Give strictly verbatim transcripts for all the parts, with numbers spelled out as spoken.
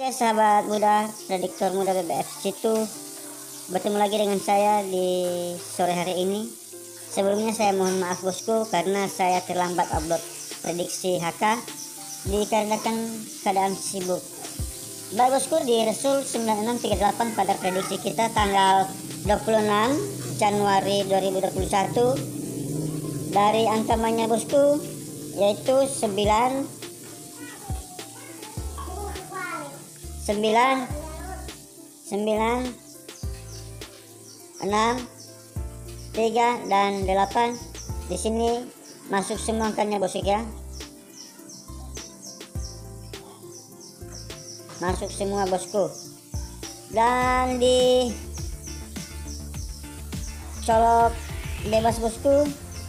Oke sahabat muda, prediktor muda B B F Situ, bertemu lagi dengan saya di sore hari ini. Sebelumnya saya mohon maaf bosku karena saya terlambat upload prediksi H K dikarenakan keadaan sibuk. Baik bosku, di Resul sembilan enam tiga delapan pada prediksi kita tanggal dua puluh enam Januari dua ribu dua puluh satu, dari angka mainnya bosku yaitu sembilan sembilan sembilan enam tiga dan delapan. Di sini masuk semua angkanya bosku ya, masuk semua bosku. Dan di colok bebas bosku,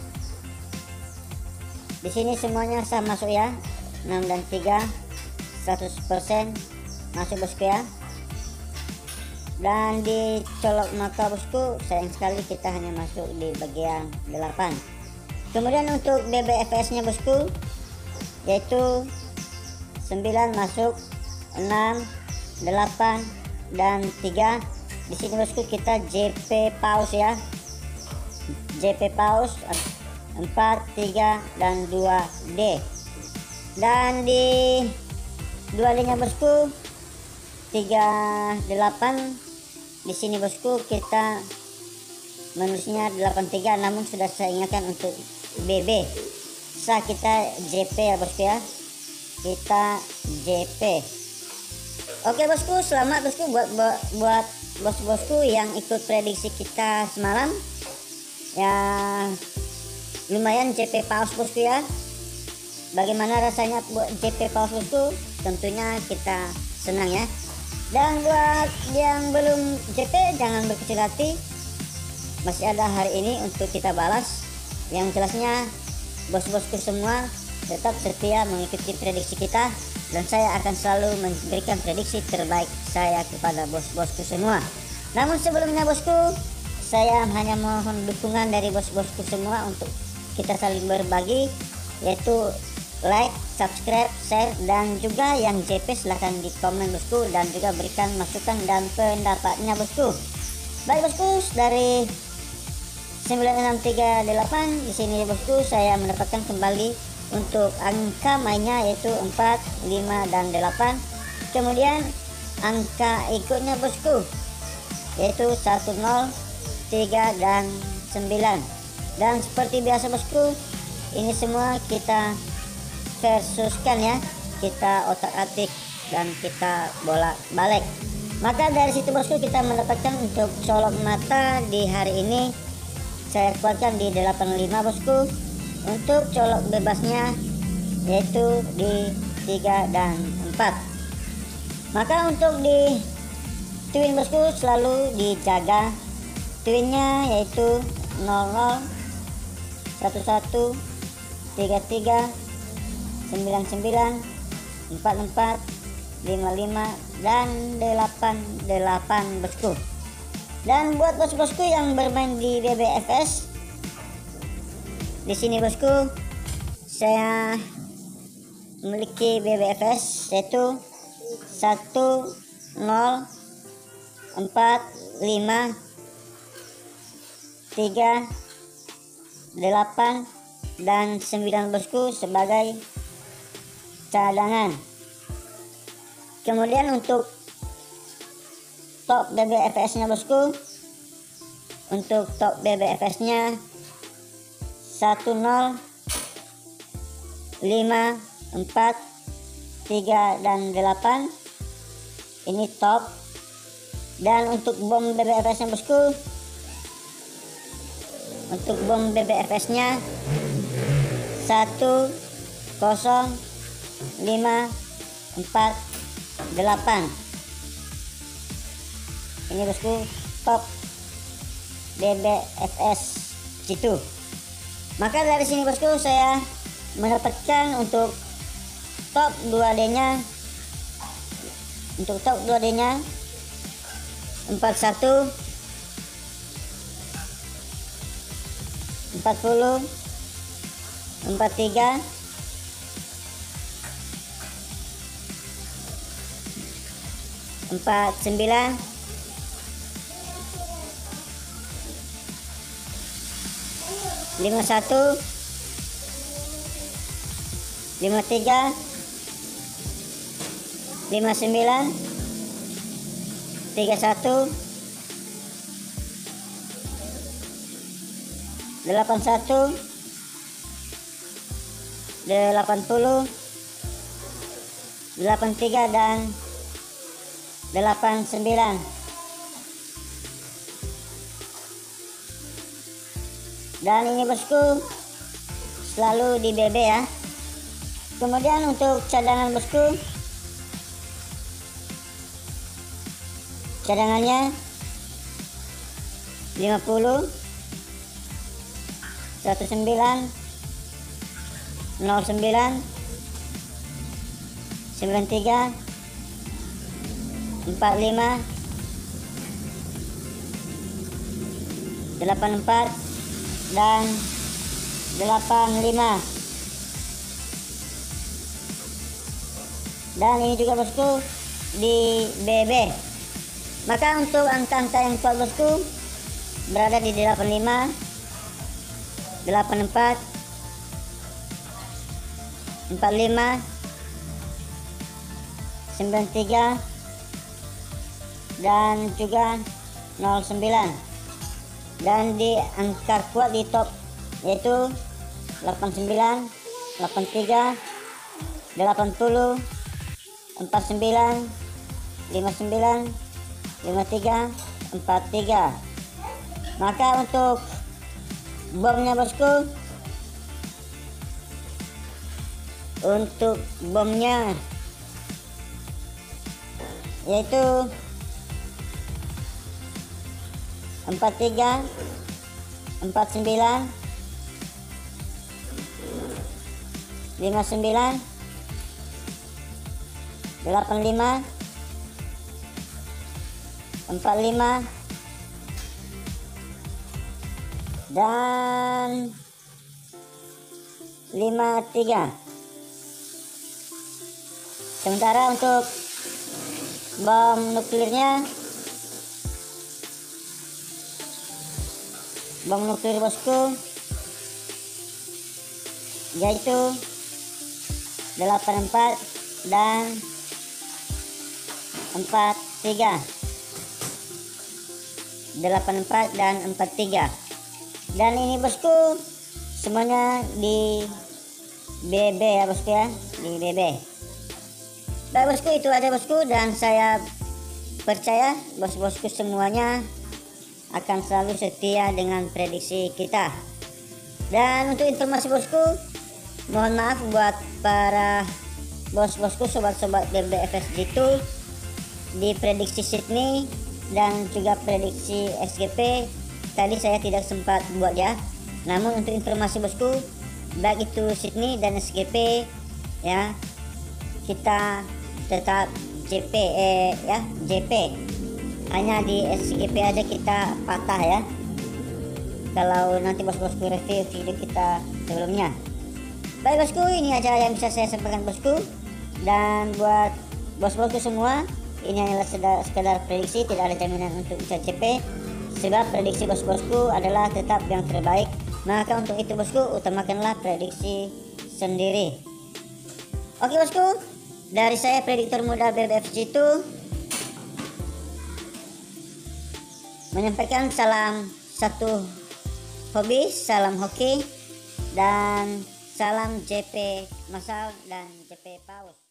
di sini semuanya sah masuk ya, enam dan tiga seratus persen masuk bosku ya. Dan di colok maka bosku, sayang sekali kita hanya masuk di bagian delapan. Kemudian untuk B B F S nya bosku yaitu sembilan masuk, enam, delapan dan tiga. Di sini bosku kita J P pause ya, J P pause empat, tiga dan dua D. Dan di dua D nya bosku tiga delapan. Di sini bosku kita menulisnya delapan tiga, namun sudah saya ingatkan untuk B B sah kita J P ya bosku ya, kita J P. Oke bosku, selamat bosku buat buat bos-bosku yang ikut prediksi kita semalam ya. Lumayan J P pause bosku ya. Bagaimana rasanya buat J P pause bosku? Tentunya kita senang ya. Dan buat yang belum J P jangan berkecil hati, masih ada hari ini untuk kita balas. Yang jelasnya bos-bosku semua tetap setia mengikuti prediksi kita, dan saya akan selalu memberikan prediksi terbaik saya kepada bos-bosku semua. Namun sebelumnya bosku, saya hanya mohon dukungan dari bos-bosku semua untuk kita saling berbagi, yaitu like, subscribe, share, dan juga yang J P silahkan di komen bosku, dan juga berikan masukan dan pendapatnya bosku. Baik bosku, dari sembilan enam tiga delapan di sini bosku saya mendapatkan kembali untuk angka mainnya yaitu empat, lima dan delapan. Kemudian angka ikutnya bosku yaitu satu, nol, tiga dan sembilan. Dan seperti biasa bosku, ini semua kita versuskan ya, kita otak-atik dan kita bolak balik. Maka dari situ bosku kita mendapatkan untuk colok mata di hari ini saya keluarkan di delapan puluh lima bosku. Untuk colok bebasnya yaitu di tiga dan empat. Maka untuk di twin bosku selalu dijaga twinnya yaitu nol nol, satu satu, tiga tiga, sembilan sembilan, empat empat, lima lima dan delapan delapan bosku. Dan buat bos-bosku yang bermain di B B F S, di sini bosku saya memiliki B B F S yaitu satu, nol, empat, lima, tiga, delapan dan sembilan bosku sebagai cadangan. Kemudian untuk top B B F S nya bosku, untuk top B B F S nya satu, nol, lima, empat, tiga dan delapan, ini top. Dan untuk bom B B F S nya bosku, untuk bom B B F S nya satu, nol, lima, empat, delapan. Ini bosku top B B F S situ. Maka dari sini bosku saya mendapatkan untuk top dua D nya, untuk top dua D nya empat satu, empat puluh, empat tiga, empat sembilan, lima satu, lima tiga, lima sembilan, tiga satu, delapan satu, delapan puluh, delapan tiga dan delapan sembilan. Dan ini bosku selalu di B B ya. Kemudian untuk cadangan bosku, cadangannya lima puluh, seratus sembilan, nol sembilan, sembilan tiga, empat lima, delapan empat dan delapan lima. Dan ini juga bosku di B B. Maka untuk angka-angka yang kuat bosku berada di delapan lima, delapan empat, empat lima, sembilan tiga dan juga nol sembilan. Dan di angka kuat di top yaitu delapan sembilan, delapan tiga, delapan puluh, empat sembilan, lima sembilan, lima tiga, empat tiga. Maka untuk bomnya bosku, untuk bomnya yaitu empat tiga, empat sembilan, lima sembilan, delapan lima, empat lima dan lima tiga. Sementara untuk bom nuklirnya, bom nuklir bosku yaitu delapan empat dan empat tiga, delapan empat dan empat tiga. Dan ini bosku semuanya di B B ya bosku ya, di B B. Baik bosku, itu aja bosku, dan saya percaya bos-bosku semuanya akan selalu setia dengan prediksi kita. Dan untuk informasi bosku, mohon maaf buat para bos-bosku, sobat-sobat B B F S G dua di prediksi Sydney dan juga prediksi S G P tadi saya tidak sempat buat ya. Namun untuk informasi bosku, baik itu Sydney dan S G P ya, kita tetap J P eh, ya J P. Hanya di S G P aja kita patah ya, kalau nanti bos-bosku review video kita sebelumnya. Baik bosku, ini aja yang bisa saya sampaikan bosku. Dan buat bos-bosku semua, ini hanyalah sekedar prediksi, tidak ada jaminan untuk bisa J P, sebab prediksi bos-bosku adalah tetap yang terbaik. Maka untuk itu bosku, utamakanlah prediksi sendiri. Oke bosku, dari saya prediktor muda B B F G dua menyampaikan salam satu hobi, salam hoki, dan salam J P Masal dan J P Paus.